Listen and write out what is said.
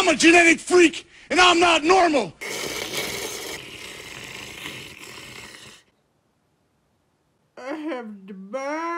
I'm a genetic freak, and I'm not normal. I have the bad.